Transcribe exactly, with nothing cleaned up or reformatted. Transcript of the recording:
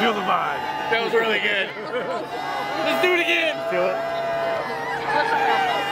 feel the vibe. That was really good. Let's do it again. Feel it?